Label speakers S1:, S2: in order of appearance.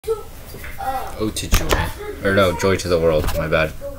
S1: Ode to Joy. Or no, Joy to the World, my bad.